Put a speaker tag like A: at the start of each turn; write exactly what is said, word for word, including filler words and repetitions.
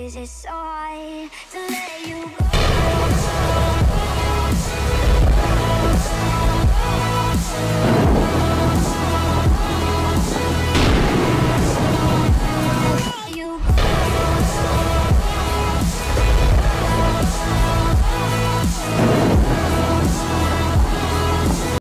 A: Is it so hard to let you go?